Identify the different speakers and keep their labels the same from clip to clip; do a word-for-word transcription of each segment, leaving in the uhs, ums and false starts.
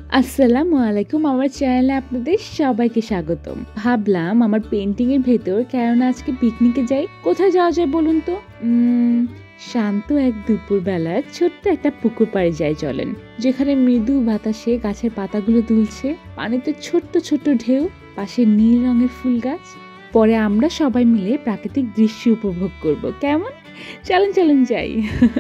Speaker 1: আসসালামু আলাইকুম। আমার চ্যানেলে আপনাদের সবাইকে স্বাগতম। ভাবলাম আমার পেইন্টিং এর ভেতর কেননা আজকে পিকনিকে যাই। কোথায় যাওয়া যায় বলুন তো? উম শান্ত এক দুপুরবেলায় ছোট্ট একটা পুকুর পাড়ে যাই চলেন। যেখানে মৃদু বাতাসে গাছের পাতাগুলো দুলছে, পানিতে ছোট্ট ছোট্ট ঢেউ, পাশে নীল রঙের ফুল গাছ। পরে আমরা সবাই মিলে প্রাকৃতিক দৃশ্য উপভোগ করব। কেমন? চলেন চলেন যাই।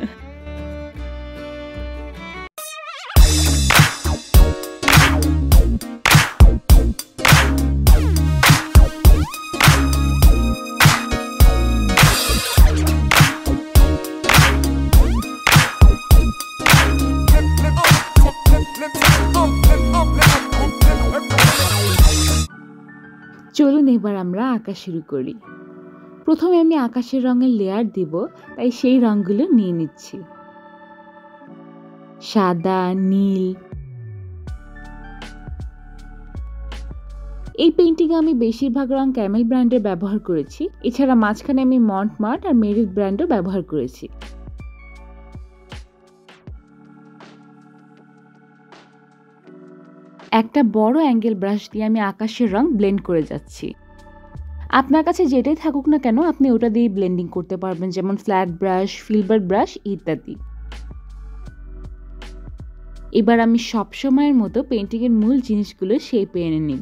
Speaker 1: চলুন এবার আমরা আঁকা শুরু করি। প্রথমে আমি আকাশের রঙের লেয়ার দিব, তাই সেই রঙগুলো নিয়ে নিচ্ছি। সাদা, নীল। এই পেইন্টিং আমি বেশিরভাগ রং ক্যামেল ব্র্যান্ডের ব্যবহার করেছি। এছাড়া মাঝখানে আমি মন্টমার্ট আর মেরিট ব্র্যান্ডও ব্যবহার করেছি। একটা বড় অ্যাঙ্গেল ব্রাশ দিয়ে আমি আকাশের রং ব্লেন্ড করে যাচ্ছি। আপনার কাছে যেটাই থাকুক না কেন আপনি ওটা দিয়ে ব্লেন্ডিং করতে পারবেন, যেমন ফ্ল্যাট ব্রাশ, ফিল্বার ব্রাশ ইত্যাদি। এবার আমি সবসময়ের মতো পেইন্টিং এর মূল জিনিসগুলো শেপে এনে নিব।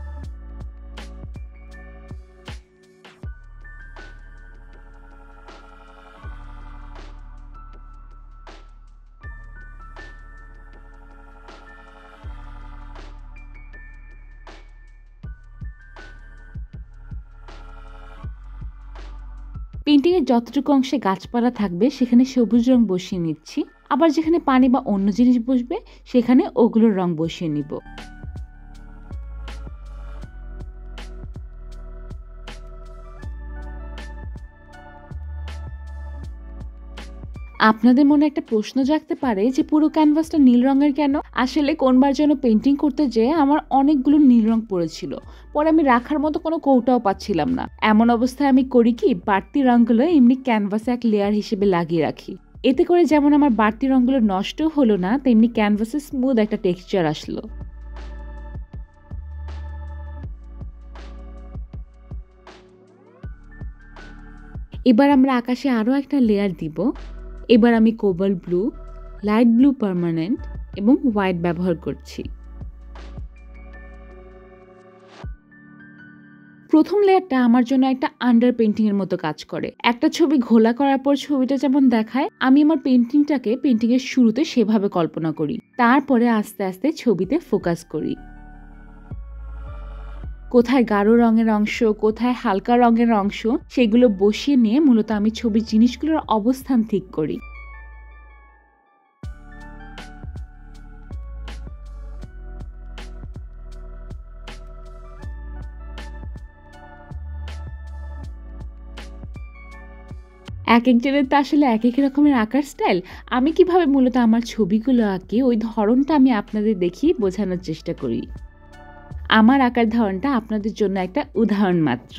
Speaker 1: পেইন্টিং এর যতটুকু অংশে গাছপালা থাকবে সেখানে সবুজ রং বসিয়ে নিচ্ছি, আবার যেখানে পানি বা অন্য জিনিস বসবে সেখানে ওগুলোর রং বসিয়ে নিব। আপনাদের মনে একটা প্রশ্ন জাগতে পারে যে পুরো ক্যানভাসটা নীল রঙের কেন? আসলে কোনবার যেন পেইন্টিং করতে যেয়ে আমার অনেকগুলো নীল রং পড়েছিল, পরে আমি রাখার মতো কোনো কৌটাও পাচ্ছিলাম না। এমন অবস্থায় আমি করি কি, বাড়তি রঙগুলো এমনি ক্যানভাসে এক লেয়ার হিসেবে লাগিয়ে রাখি। এতে করে যেমন আমার বাড়তি রঙগুলো নষ্ট হলো না, তেমনি ক্যানভাসে স্মুথ একটা টেক্সচার আসলো। এবার আমরা আকাশে আরও একটা লেয়ার দিব। এবার আমি cobalt blue, light blue permanent এবং হোয়াইট ব্যবহার করছি। প্রথম লেয়ারটা আমার জন্য একটা আন্ডার পেইন্টিং এর মতো কাজ করে। একটা ছবি ঘোলা করার পর ছবিটা যেমন দেখায়, আমি আমার পেইন্টিংটাকে পেইন্টিং এর শুরুতে সেভাবে কল্পনা করি, তারপরে আস্তে আস্তে ছবিতে ফোকাস করি। কোথায় গাঢ় রঙের অংশ, কোথায় হালকা রঙের অংশ, সেগুলো বসিয়ে নিয়ে মূলত আমি ছবির জিনিসগুলোর অবস্থান ঠিক করি। এক একজনের তো আসলে এক এক রকমের আঁকার স্টাইল। আমি কিভাবে মূলত আমার ছবিগুলো আঁকি ওই ধরনটা আমি আপনাদের দেখিয়ে বোঝানোর চেষ্টা করি। আমার আঁকার ধরনটা আপনাদের জন্য একটা উদাহরণ মাত্র।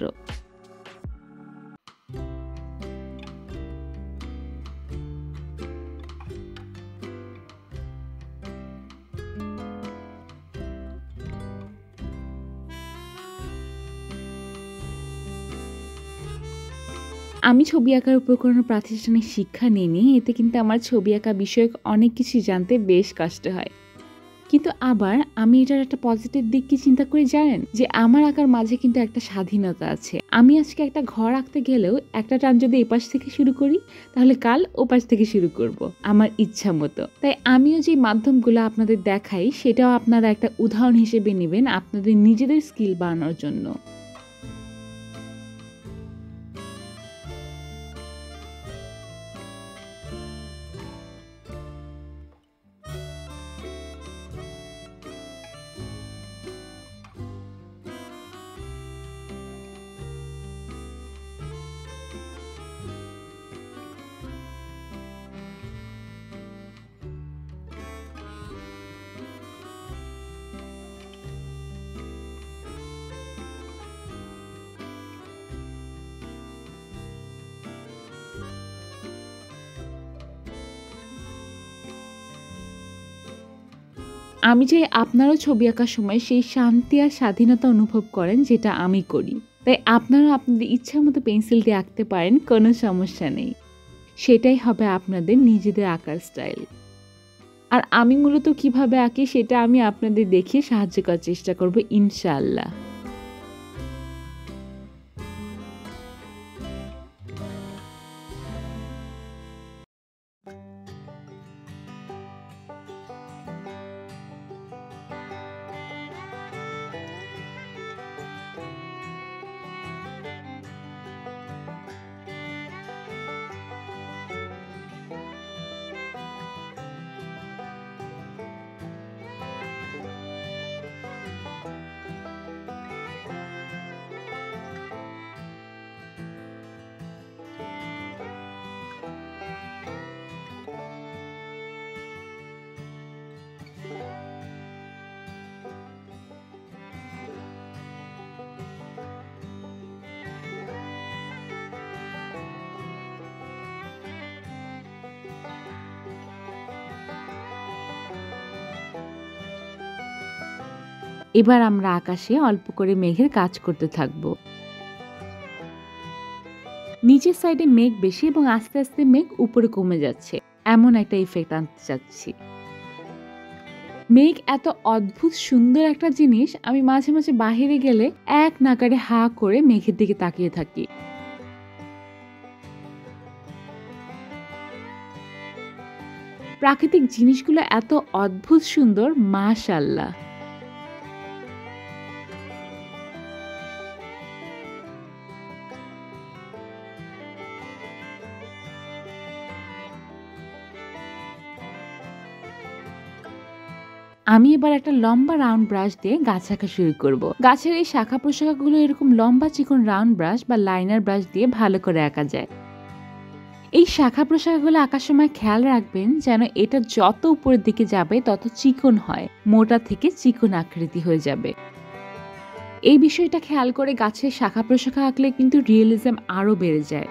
Speaker 1: আমি ছবি আঁকার উপর কোনো প্রাতিষ্ঠানিক শিক্ষা নিইনি, এতে কিন্তু আমার ছবি আঁকা বিষয়ক অনেক কিছু জানতে বেশ কষ্ট হয়। কিন্তু আবার আমি এটার একটা পজিটিভ দিক কি চিন্তা করি জানেন, যে আমার আঁকার মাঝে কিন্তু একটা স্বাধীনতা আছে। আমি আজকে একটা ঘর আঁকতে গেলেও একটা টান যদি এপাশ থেকে শুরু করি, তাহলে কাল ওপাশ থেকে শুরু করব আমার ইচ্ছা মতো। তাই আমিও যে মাধ্যমগুলো আপনাদের দেখাই সেটাও আপনারা একটা উদাহরণ হিসেবে নেবেন আপনাদের নিজেদের স্কিল বাড়ানোর জন্য। আমি চাই আপনারাও ছবি আঁকার সময় সেই শান্তি আর স্বাধীনতা অনুভব করেন যেটা আমি করি। তাই আপনারাও আপনাদের ইচ্ছা মতো পেন্সিল দিয়ে আঁকতে পারেন, কোনো সমস্যা নেই। সেটাই হবে আপনাদের নিজেদের আঁকার স্টাইল। আর আমি মূলত কিভাবে আঁকি সেটা আমি আপনাদের দেখিয়ে সাহায্য করার চেষ্টা করব ইনশাআল্লাহ। এবার আমরা আকাশে অল্প করে মেঘের কাজ করতে থাকব। নিচের সাইডে মেঘ বেশি এবং আস্তে আস্তে মেঘ উপরে কমে যাচ্ছে, এমন একটা ইফেক্ট আনতে চাচ্ছি। মেঘ এত অদ্ভুত সুন্দর একটা জিনিস, আমি মাঝে মাঝে বাহিরে গেলে এক নাগাড়ে হা করে মেঘের দিকে তাকিয়ে থাকি। প্রাকৃতিক জিনিসগুলো এত অদ্ভুত সুন্দর, মাশাআল্লাহ। আমি এবার একটা লম্বা রাউন্ড ব্রাশ দিয়ে গাছ আঁকা শুরু করব। গাছের এই শাখা প্রশাখাগুলো এরকম লম্বা চিকন রাউন্ড ব্রাশ বা লাইনার ব্রাশ দিয়ে ভালো করে আঁকা যায়। এই শাখা প্রশাখাগুলো আঁকার সময় খেয়াল রাখবেন যেন এটা যত উপরের দিকে যাবে তত চিকন হয়, মোটা থেকে চিকন আকৃতি হয়ে যাবে। এই বিষয়টা খেয়াল করে গাছের শাখা প্রশাখা আঁকলে কিন্তু রিয়েলিজম আরো বেড়ে যায়।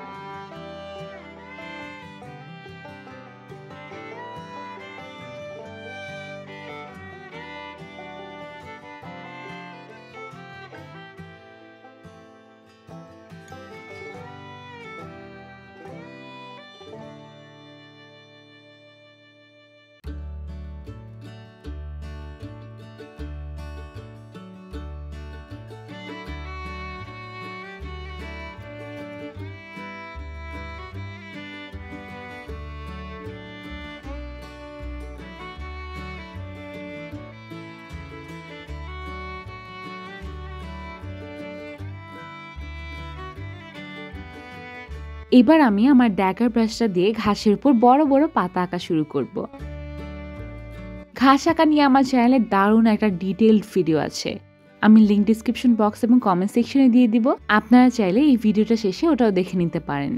Speaker 1: এবার আমি আমার ড্যাগার ব্রাশটা দিয়ে ঘাসের উপর বড় বড় পাতা আঁকা শুরু করব। ঘাস আঁকা নিয়ে আমার চ্যানেলে দারুণ একটা ডিটেইলড ভিডিও আছে, আমি লিংক ডিসক্রিপশন বক্স এবং কমেন্ট সেকশনে দিয়ে দিব। আপনারা চাইলে এই ভিডিওটা শেষে ওটাও দেখে নিতে পারেন।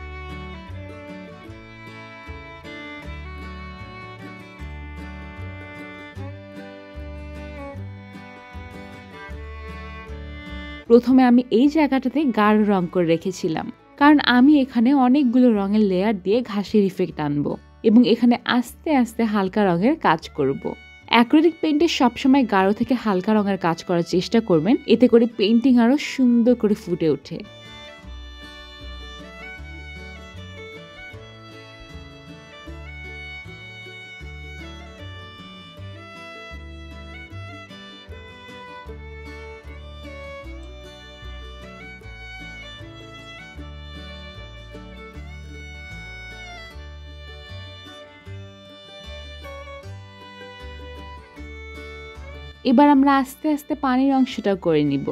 Speaker 1: প্রথমে আমি এই জায়গাটাতে গাঢ় রং করে রেখেছিলাম, কারণ আমি এখানে অনেকগুলো রঙের লেয়ার দিয়ে ঘাসের ইফেক্ট আনবো এবং এখানে আস্তে আস্তে হালকা রঙের কাজ করব। অ্যাক্রিলিক পেইন্টে সবসময় গাঢ় থেকে হালকা রঙের কাজ করার চেষ্টা করবেন, এতে করে পেইন্টিং আরো সুন্দর করে ফুটে ওঠে। এবার আমরা আস্তে আস্তে পানির অংশটা করে নিব।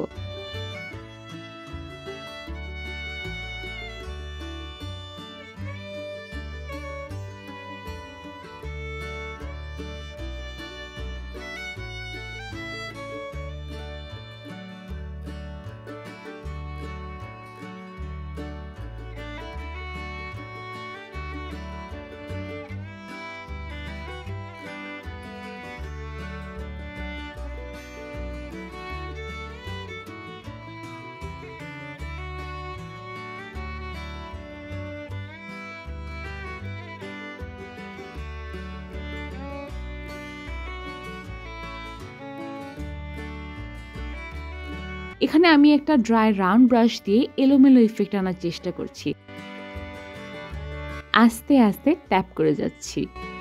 Speaker 1: এখানে আমি একটা ড্রাই রাউন্ড ব্রাশ দিয়ে এলোমেলো ইফেক্ট আনার চেষ্টা করছি। আস্তে আস্তে ট্যাপ করে যাচ্ছি।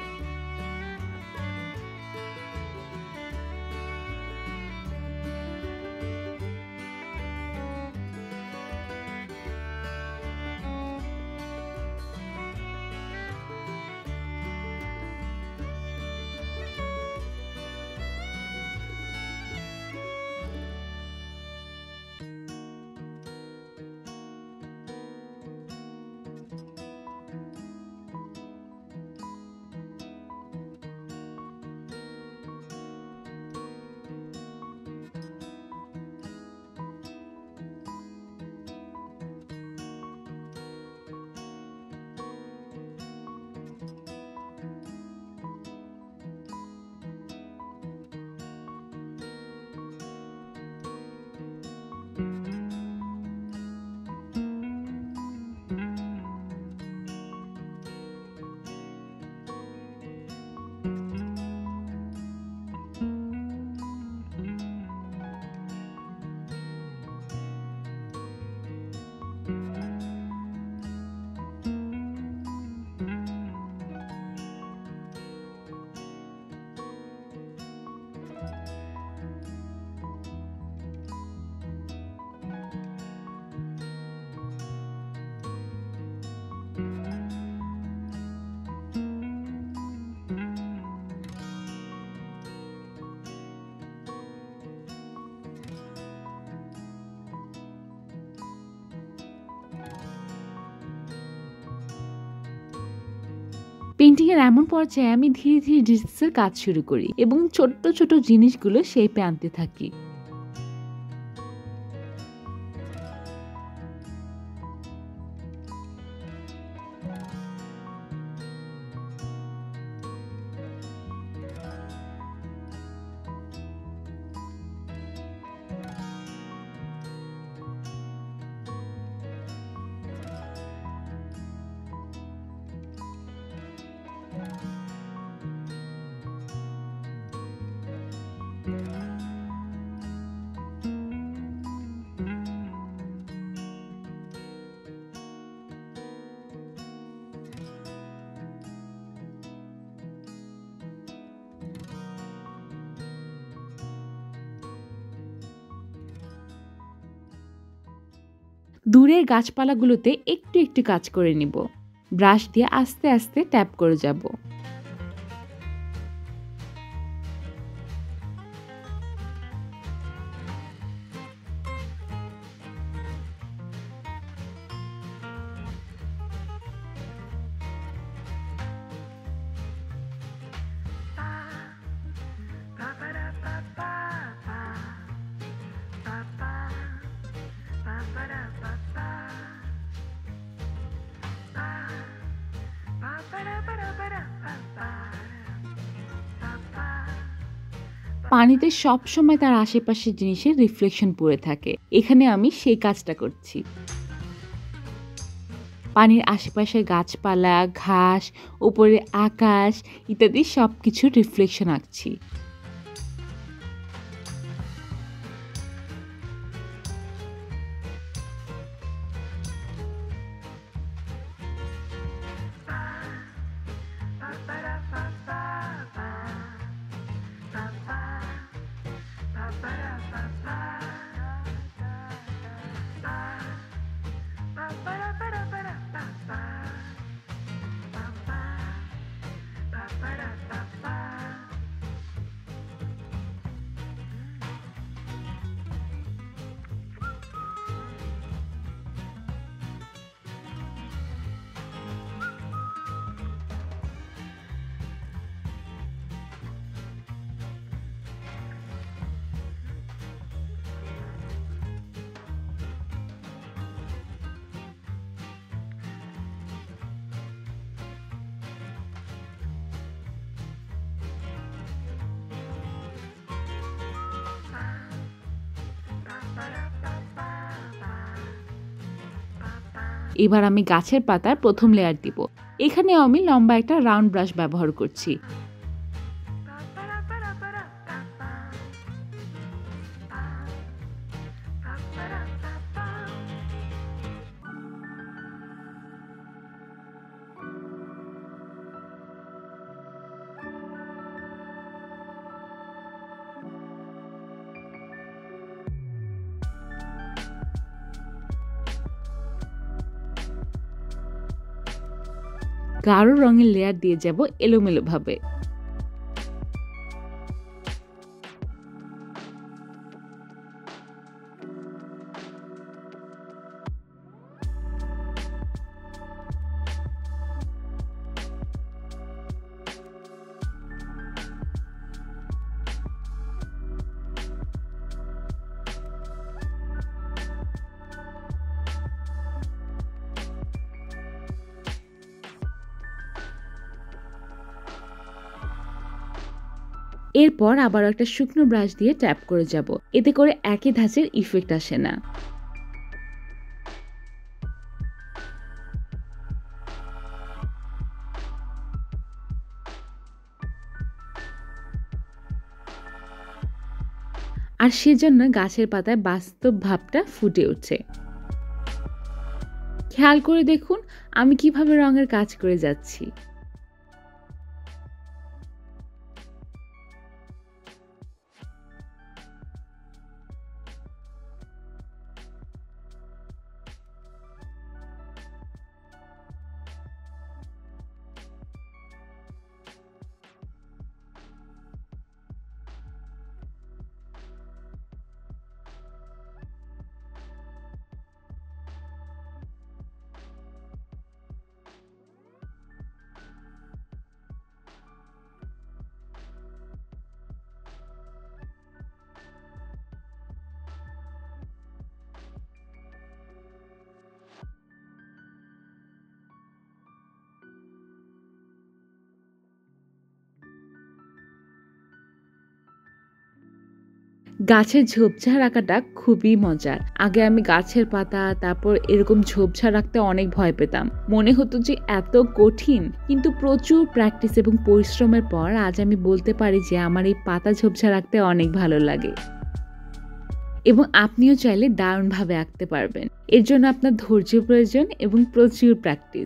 Speaker 1: পেইন্টিং এর এমন পর্যায়ে আমি ধীরে ধীরে ডিটেইলসের কাজ শুরু করি এবং ছোট্ট ছোট জিনিসগুলো শেপে আনতে থাকি। দূরের গাছপালাগুলোতে একটু একটু কাজ করে নিব। ব্রাশ দিয়ে আস্তে আস্তে ট্যাপ করে যাব। পানিতে সবসময় তার আশেপাশের জিনিসের রিফ্লেকশন পড়ে থাকে। এখানে আমি সেই কাজটা করছি। পানির আশেপাশের গাছপালা, ঘাস, উপরে আকাশ ইত্যাদি সবকিছুর রিফ্লেকশন আঁকছি। এবার আমি গাছের পাতার প্রথম লেয়ার দিব। এখানে আমি লম্বা একটা রাউন্ড ব্রাশ ব্যবহার করছি। গাঢ় রঙের লেয়ার দিয়ে যাব এলোমেলোভাবে। এরপর আবার একটা শুকনো ব্রাশ দিয়ে ট্যাপ করে যাব, এতে করে একই ধাঁচের ইফেক্ট আসে না। আর সেজন্য গাছের পাতায় বাস্তব ভাবটা ফুটে উঠছে। খেয়াল করে দেখুন আমি কিভাবে রঙের কাজ করে যাচ্ছি। গাছের ঝোপঝাড় আঁকাটা খুবই মজার। আগে আমি গাছের পাতা তারপর এরকম ঝোপঝাড় আঁকতে অনেক ভয় পেতাম, মনে হতো যে এত কঠিন। কিন্তু প্রচুর প্র্যাকটিস এবং পরিশ্রমের পর আজ আমি বলতে পারি যে আমার এই পাতা ঝোপঝাড় আঁকতে অনেক ভালো লাগে। এবং আপনিও চাইলে দারুণভাবে আঁকতে পারবেন। এর জন্য আপনার ধৈর্য প্রয়োজন এবং প্রচুর প্র্যাকটিস।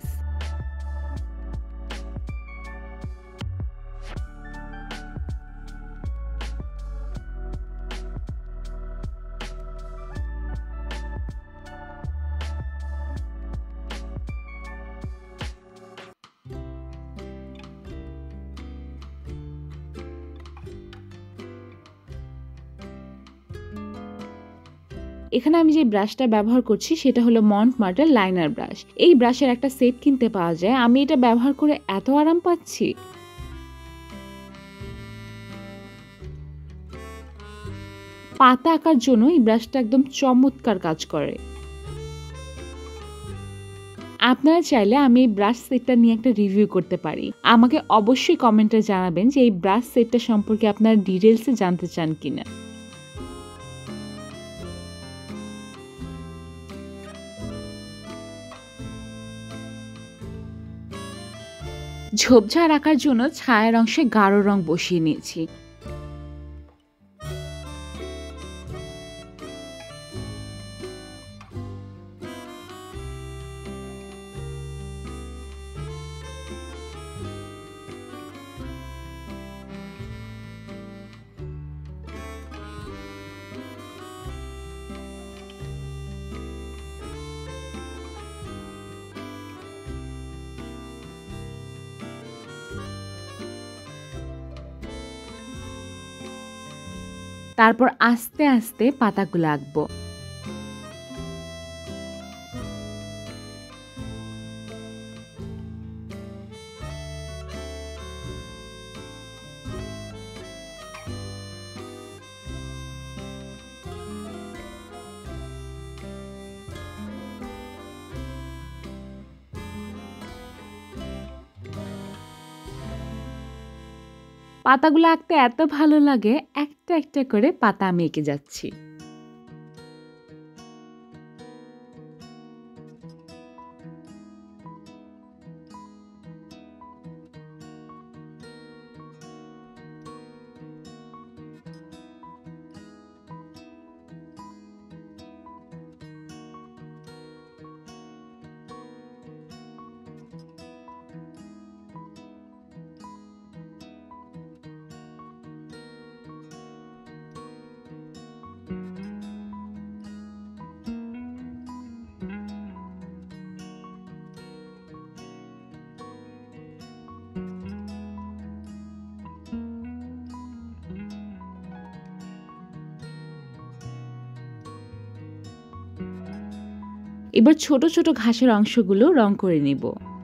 Speaker 1: এখানে আমি যে ব্রাশটা ব্যবহার করছি সেটা হলো মন্টমার্টের লাইনার ব্রাশ। এই ব্রাশের একটা সেট কিনতে পাওয়া যায়। আমি এটা ব্যবহার করে এত আরাম পাচ্ছি। পাতা আঁকার জন্য এই ব্রাশটা একদম চমৎকার কাজ করে। আপনারা চাইলে আমি এই ব্রাশ সেটটা নিয়ে একটা রিভিউ করতে পারি। আমাকে অবশ্যই কমেন্টে জানাবেন যে এই ব্রাশ সেটটা সম্পর্কে আপনারা ডিটেলসে জানতে চান কিনা। ঝোপঝাড় আঁকার জন্য ছায়ার অংশে গাঢ় রং বসিয়ে নিয়েছি। তারপর আস্তে আস্তে পাতাগুলো আঁকবো। পাতাগুলো আঁকতে এত ভালো লাগে, একটা একটা করে পাতা আমি এঁকে যাচ্ছি। এবার ছোট ছোট ঘাসের অংশগুলো রং করে নিব।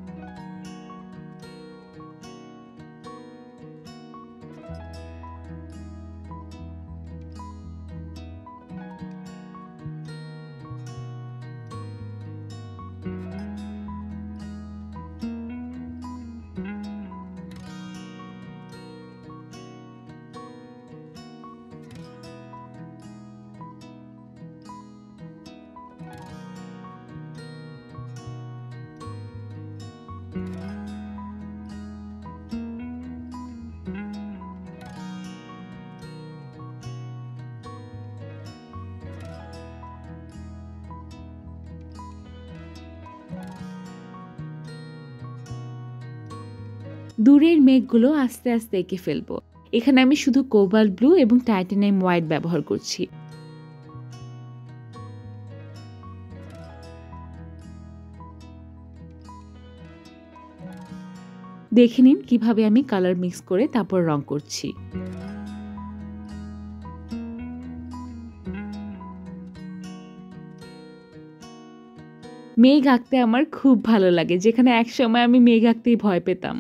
Speaker 1: দূরের মেঘগুলো আস্তে আস্তে এঁকে ফেলবো। এখানে আমি শুধু কোবাল্ট ব্লু এবং টাইটানিয়াম হোয়াইট ব্যবহার করছি। দেখে নিন কিভাবে আমি কালার মিক্স করে তারপর রং করছি। মেঘ আঁকতে আমার খুব ভালো লাগে, যেখানে একসময় আমি মেঘ আঁকতেই ভয় পেতাম।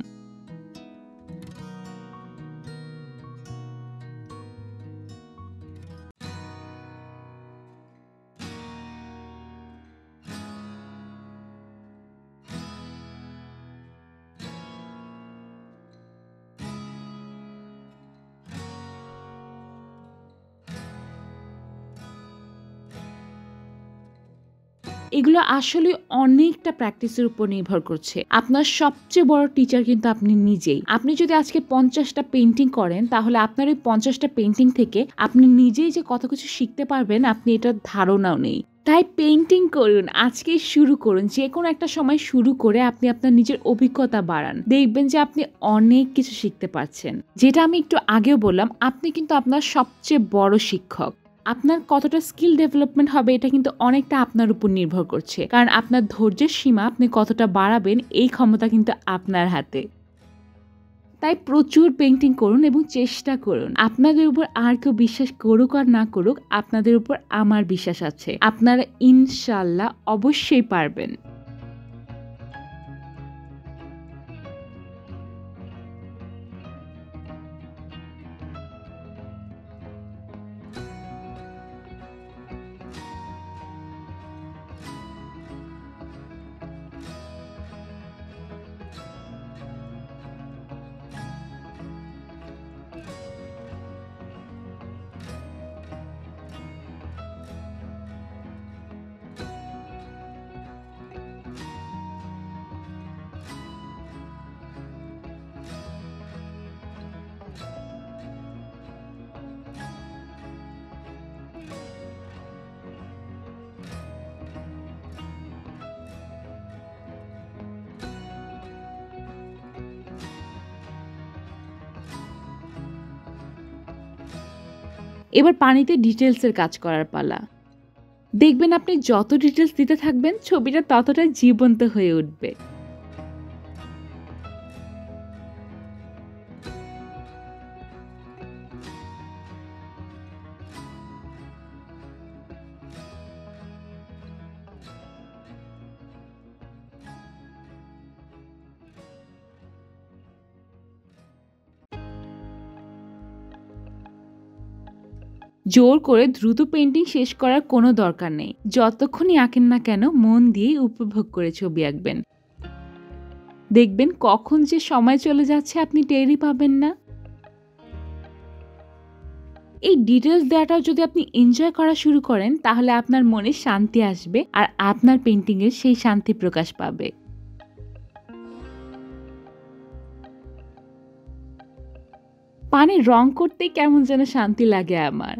Speaker 1: এগুলো আসলে অনেকটা প্র্যাকটিসের উপর নির্ভর করছে। আপনার সবচেয়ে বড় টিচার কিন্তু আপনি নিজেই। আপনি যদি আজকে পঞ্চাশটা পেইন্টিং করেন, তাহলে আপনার ওই পঞ্চাশটা পেইন্টিং থেকে আপনি নিজেই যে কত কিছু শিখতে পারবেন, আপনি এটার ধারণাও নেই। তাই পেইন্টিং করুন, আজকেই শুরু করুন। যে কোনো একটা সময় শুরু করে আপনি আপনার নিজের অভিজ্ঞতা বাড়ান, দেখবেন যে আপনি অনেক কিছু শিখতে পারছেন। যেটা আমি একটু আগেও বললাম, আপনি কিন্তু আপনার সবচেয়ে বড় শিক্ষক। আপনার কতটা স্কিল ডেভেলপমেন্ট হবে এটা কিন্তু অনেকটা আপনার উপর নির্ভর করছে, কারণ আপনার ধৈর্যের সীমা আপনি কতটা বাড়াবেন এই ক্ষমতা কিন্তু আপনার হাতে। তাই প্রচুর পেইন্টিং করুন এবং চেষ্টা করুন। আপনাদের উপর আর কেউ বিশ্বাস করুক আর না করুক, আপনাদের উপর আমার বিশ্বাস আছে। আপনারা ইনশাল্লাহ অবশ্যই পারবেন। এবার পানিতে ডিটেলসের কাজ করার পালা। দেখবেন আপনি যত ডিটেলস দিতে থাকবেন, ছবিটা ততটা জীবন্ত হয়ে উঠবে। জোর করে দ্রুত পেইন্টিং শেষ করার কোনো দরকার নেই। যতক্ষণই আঁকেন না কেন, মন দিয়ে উপভোগ করে ছবি আঁকবেন। দেখবেন কখন যে সময় চলে যাচ্ছে আপনি টেরই পাবেন না। এই ডিটেলস দেওয়াটাও যদি আপনি এনজয় করা শুরু করেন, তাহলে আপনার মনে শান্তি আসবে আর আপনার পেইন্টিংয়ের সেই শান্তি প্রকাশ পাবে। পানি রং করতেই কেমন যেন শান্তি লাগে আমার।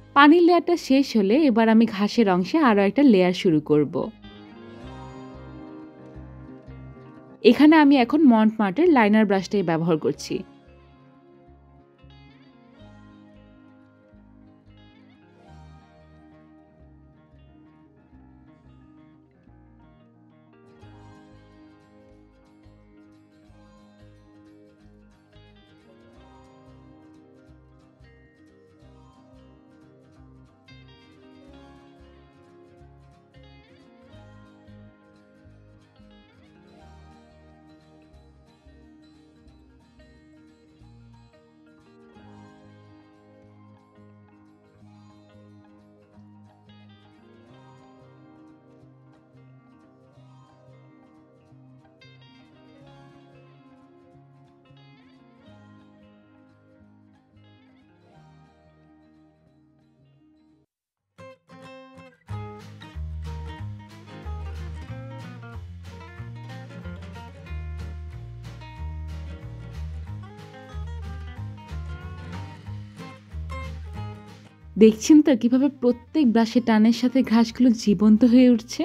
Speaker 1: পানির লেয়ারটা শেষ হলে এবার আমি ঘাসের অংশে আরও একটা লেয়ার শুরু করব। এখানে আমি এখন মন্টমার্টের লাইনার ব্রাশটাই ব্যবহার করছি। দেখছেন তো কিভাবে প্রত্যেক ব্রাশের টানের সাথে ঘাসগুলো জীবন্ত হয়ে উঠছে।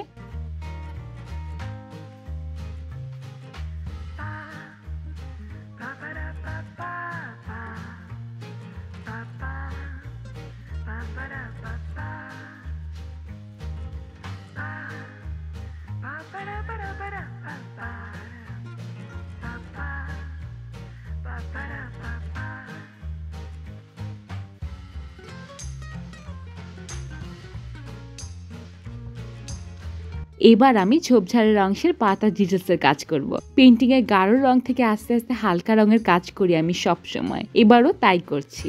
Speaker 1: এবার আমি ঝোপঝাড়ের অংশের পাতা ডিটেলসের কাজ করব। পেন্টিং এর গাঢ় রং থেকে আস্তে আস্তে হালকা রঙের কাজ করি আমি সব সময়, এবারও তাই করছি।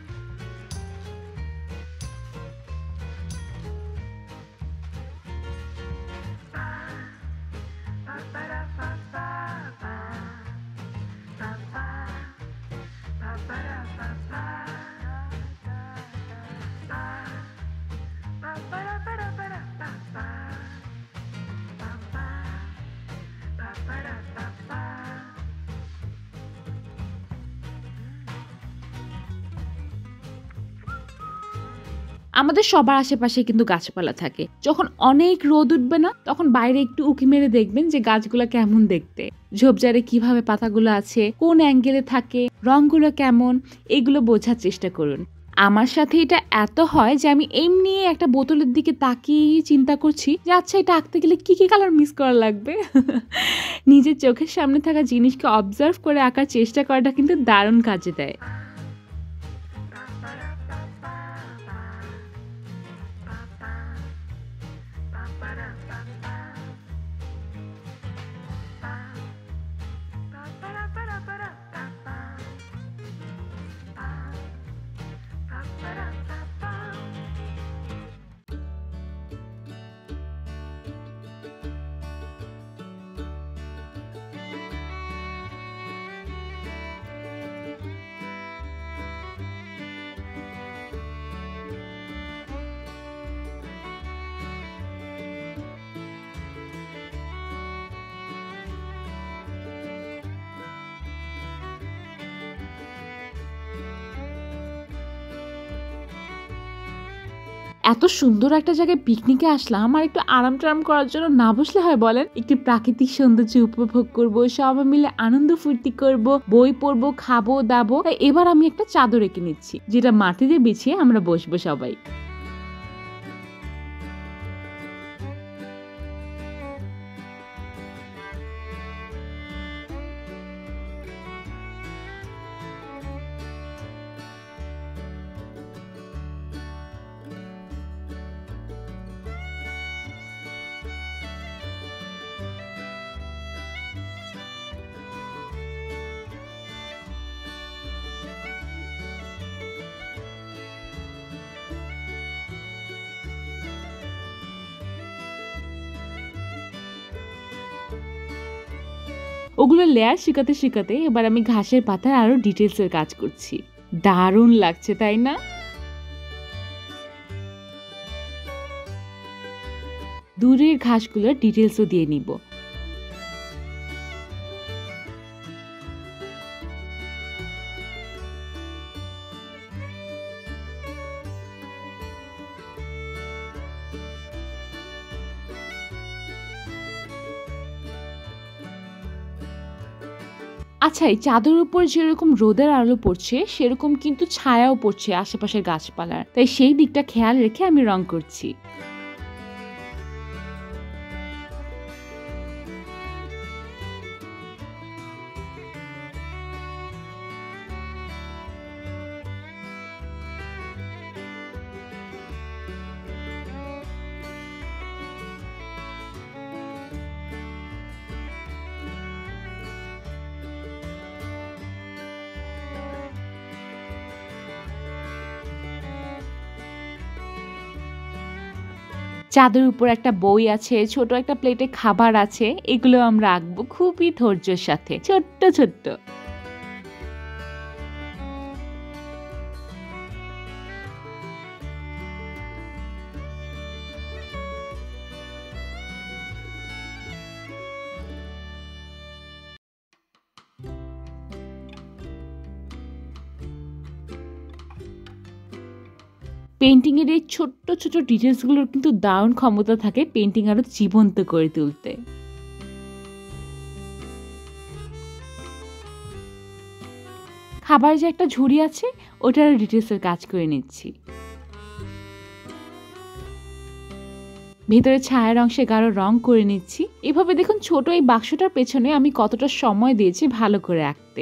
Speaker 1: আমাদের সবার আশেপাশে কিন্তু গাছপালা থাকে। যখন অনেক রোদ উঠবে না, তখন বাইরে একটু উঁকি মেরে দেখবেন যে গাছগুলো কেমন দেখতে, ঝোপঝাড়ে কিভাবে পাতাগুলো আছে, কোন অ্যাঙ্গেলে থাকে, রংগুলো কেমন, এগুলো বোঝার চেষ্টা করুন। আমার সাথে এটা এত হয় যে আমি এমনি একটা বোতলের দিকে তাকিয়ে চিন্তা করছি যে আচ্ছা এটা আঁকতে গেলে কি কি কালার মিস করা লাগবে। নিজের চোখের সামনে থাকা জিনিসকে অবজার্ভ করে আঁকার চেষ্টা করাটা কিন্তু দারুণ কাজে দেয়। এত সুন্দর একটা জায়গায় পিকনিকে আসলাম, আর একটু আরাম টারাম করার জন্য না বসলে হয় বলেন? একটু প্রাকৃতিক সৌন্দর্য উপভোগ করব, সবাই মিলে আনন্দ ফুর্তি করব, বই পড়বো, খাবো দাবো। তাই এবার আমি একটা চাদর এঁকে নিচ্ছি, যেটা মাটিতে বিছিয়ে আমরা বসবো সবাই। ওগুলো লেয়ার শিখাতে শিখাতে এবার আমি ঘাসের পাতার আরো ডিটেলসের কাজ করছি। দারুণ লাগছে তাই না? দূরের ঘাসগুলোর ডিটেলসও দিয়ে নিব। আচ্ছা, এই চাদরের উপর যেরকম রোদের আলো পড়ছে সেরকম কিন্তু ছায়াও পড়ছে আশেপাশের গাছপালার, তাই সেই দিকটা খেয়াল রেখে আমি রং করছি। চাঁদের উপর একটা বই আছে, ছোট একটা প্লেটে খাবার আছে, এগুলো আমরা আঁকবো খুবই ধৈর্যের সাথে, ছোট্ট ছোট্ট। পেন্টিং এর এই ছোট্ট ছোট ডিটেলস গুলোর কিন্তু দারুণ ক্ষমতা থাকে পেন্টিং আরো জীবন্ত করে তুলতে। খাবার যে একটা ঝুড়ি আছে ওটার ডিটেলস এর কাজ করে নিচ্ছি। ভেতরে ছায়ার অংশে গাঢ় রং করে নিচ্ছি। এভাবে দেখুন ছোট এই বাক্সটার পেছনে আমি কতটা সময় দিয়েছি ভালো করে আঁকতে।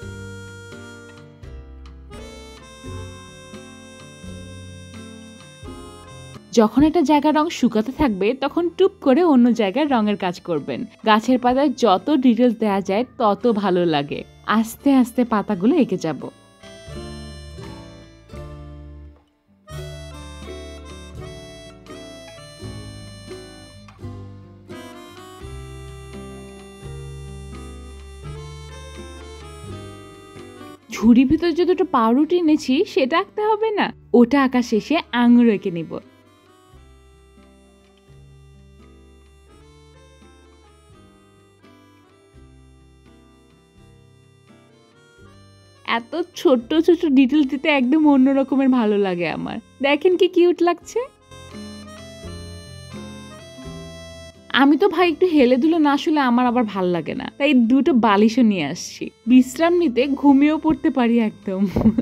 Speaker 1: যখন একটা জায়গার রং শুকাতে থাকবে তখন টুপ করে অন্য জায়গায় রঙের কাজ করবেন। গাছের পাতায় যত ডিটেলস দেওয়া যায় তত ভালো লাগে। আস্তে আস্তে পাতাগুলো এঁকে যাব। ঝুড়ির ভিতর যে দুটো পাউরুটি এনেছি সেটা আঁকতে হবে না, ওটা আঁকা শেষে আঙুর এঁকে নেব। এত ছোট্ট ছোট্ট ডিটেল দিতে একদম অন্য রকমের ভালো লাগে আমার। দেখেন কি কিউট লাগছে। আমি তো ভাই একটু হেলে দুলে না শুলে আমার আবার ভাল লাগে না, তাই দুটো বালিশও নিয়ে আসছি। বিশ্রাম নিতে ঘুমিয়েও পড়তে পারি একদম।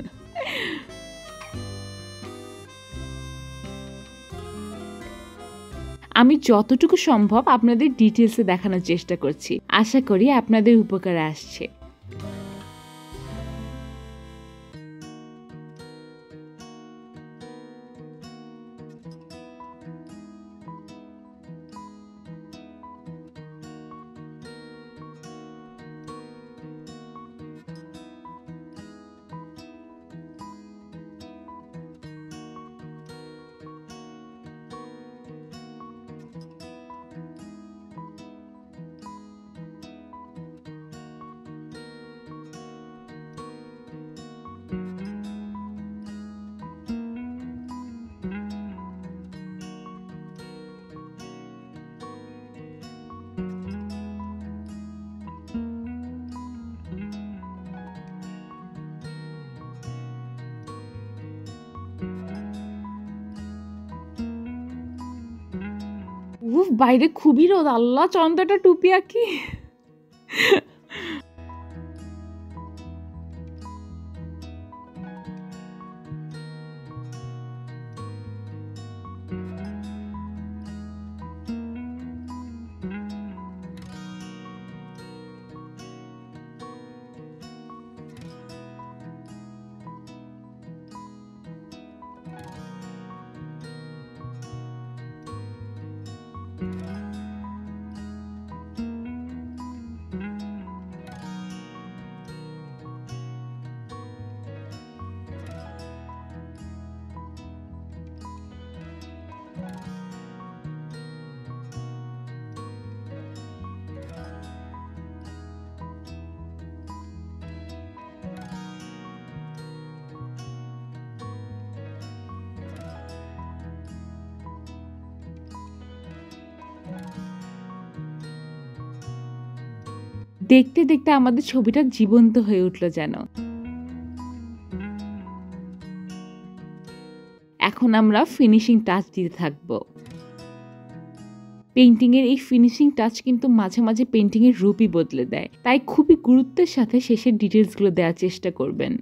Speaker 1: আমি যতটুকু সম্ভব আপনাদের ডিটেলসে দেখানোর চেষ্টা করছি, আশা করি আপনাদের উপকারে আসছে। উফ, বাইরে খুবই রোদ, আল্লাহ চন্দ্রটা টুপি আঁকি। দেখতে দেখতে আমাদের ছবিটা জীবন্ত হয়ে উঠল যেন। এখন আমরা ফিনিশিং টাচ দিতে থাকবো। পেইন্টিংয়ের এই ফিনিশিং টাচ কিন্তু মাঝে মাঝে পেইন্টিংয়ের রূপই বদলে দেয়, তাই খুবই গুরুত্বের সাথে শেষের ডিটেলসগুলো দেওয়ার চেষ্টা করবেন।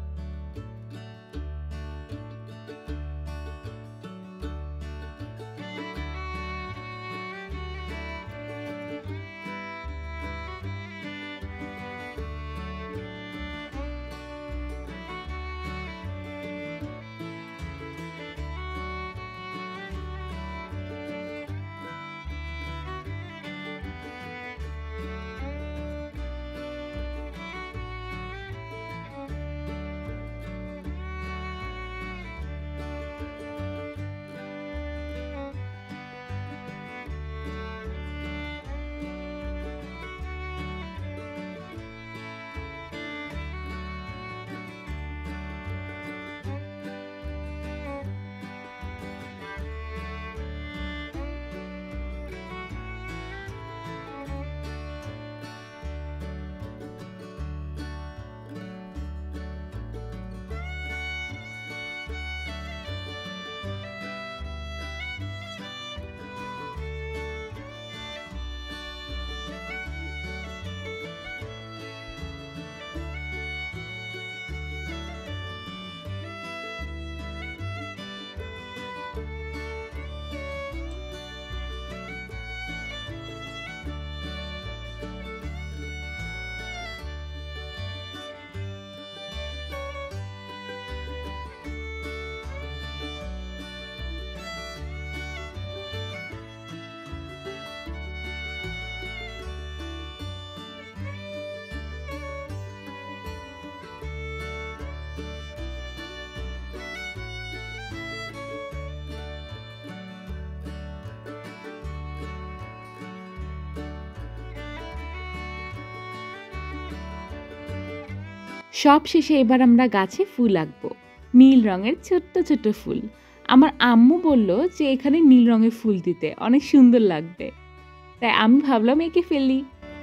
Speaker 1: সব শেষে এবার আমরা গাছে ফুল আঁকবো, নীল রঙের ছোট্ট ছোট্ট ফুল। আমার আম্মু বলল যে এখানে নীল রঙের ফুল দিতে অনেক সুন্দর লাগবে, তাই আমি ভাবলাম এঁকে ফেলি।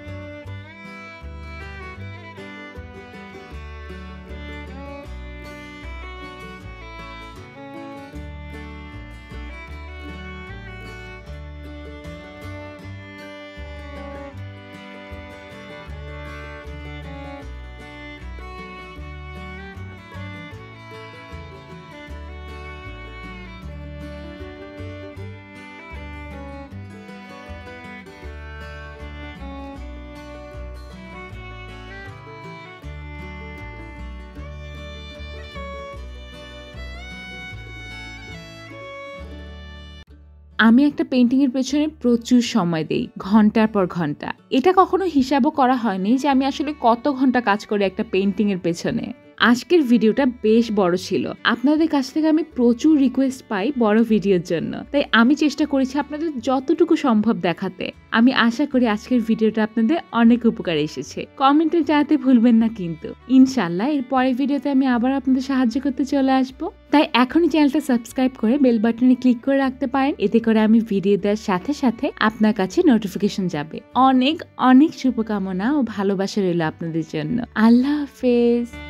Speaker 1: আমি একটা পেইন্টিংয়ের পেছনে প্রচুর সময় দেই, ঘন্টার পর ঘন্টা। এটা কখনো হিসাবও করা হয়নি যে আমি আসলে কত ঘন্টা কাজ করি একটা পেইন্টিংয়ের পেছনে। আজকের ভিডিওটা বেশ বড় ছিল, আপনাদের কাছ থেকে আমি প্রচুর রিকোয়েস্ট পাই বড় ভিডিওর জন্য, তাই আমি চেষ্টা করেছি আপনাদের যতটুকু সম্ভব দেখাতে। আমি আশা করি আজকের ভিডিওটা আপনাদের অনেক উপকারে এসেছে। কমেন্টে জানাতে ভুলবেন না কিন্তু। ইনশাল্লাহ এর পরের ভিডিওতে আমি আবার আপনাদের সাহায্য করতে চলে আসবো, তাই এখনই চ্যানেলটা সাবস্ক্রাইব করে বেল বাটনে ক্লিক করে রাখতে পারেন। এতে করে আমি ভিডিও দেওয়ার সাথে সাথে আপনার কাছে নোটিফিকেশন যাবে। অনেক অনেক শুভকামনা ও ভালোবাসা রইল আপনাদের জন্য। আল্লাহ হাফেজ।